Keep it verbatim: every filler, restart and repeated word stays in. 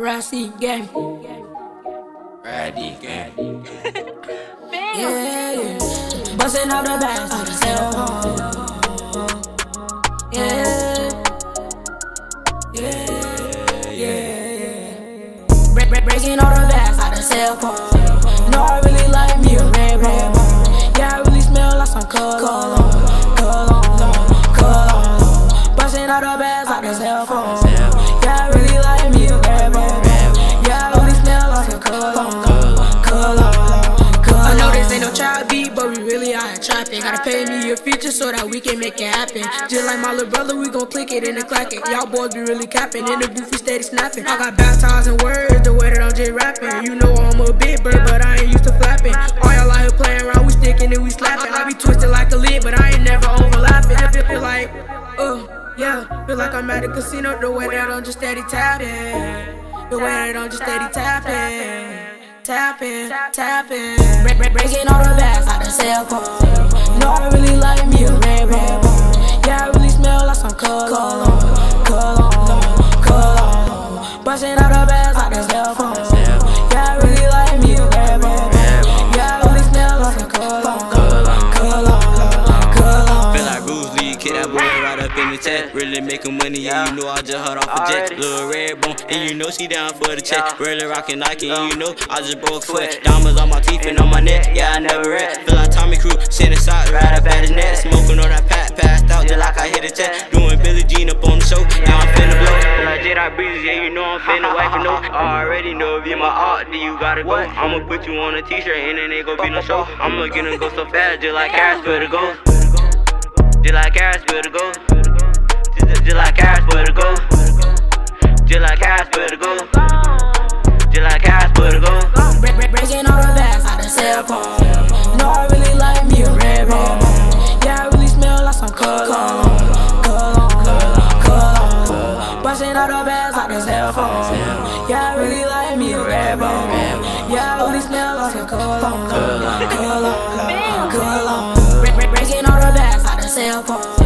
Rugratdee gang. Rugratdee gang. Yeah, yeah. Bustin' out the bags on the cell phone. Yeah. Yeah, yeah, yeah. Break, break, breaking all the bags out the cell phone. No, I really like me a red red bone. Yeah, I really smell like some cologne, cologne, cologne. Bustin' out the bags out the cell phone. Yeah, I really like me a red bone. Yeah, I really smell like some cologne, cologne. I know this ain't no child beat, but we really out here trapping. Gotta pay me a feature so that we can make it happen. Just like my little brother, we gon' click it and then clack it. Y'all boys be really capping, in the booth we steady snapping. I got baptized in words, the way that I'm just rapping. You know I'm a big bird, but I ain't used to flapping. All y'all out here playing around, we sticking and we slapping. I be twisted like a lid, but I ain't never overlapping. I feel like, oh, yeah, feel like I'm at a casino. The way that I'm just steady tapping, the way that I'm just steady tapping. Tapping, tapping, break, break, breaking all the bags out the cell phone. No, I really like me a red red bone. Yeah, I really smell like some cologne, cologne, cologne. Bustin' out the bags out the cell phone. Yeah, I really like me a red bone. Yeah, I really smell like some cologne, cologne, cologne. Feel like Bruce Lee, kick that boy right up in the chest. Really making money, yeah, you know I just hot off a jet. Little red bone, and you know she down for the check. Really rockin' Nike, and you know I just broke foot. Diamonds on my teeth and on my neck, yeah, I never rest. Feel like Tommy Crew, sending socks right up at his neck. Smoking on that pat, passed out just like I hit a check. Doing Billie Jean up on the show, yeah, I'm finna blow. Feel like Jedi breezes, yeah, you know I'm finna whack a note. I already know if you're my art, then you gotta go. I'ma put you on a t-shirt and then ain't gon' be no show. I'ma get him go so fast, just like Harris for the go. Just like Harris for the go. Just like Harris for the go. Just like Harris for the go. Just like Harris for the go. Break, break, breaking all the bags out the cell phone. No, I really like me a red bone. Yeah, I really smell like some cologne, cologne, cologne. Bustin' all the bags out the cell phone. Yeah, I really like me a red bone. Yeah, I really smell like some cologne, cologne, cologne. Break, break, breaking all the bags out the cell phone.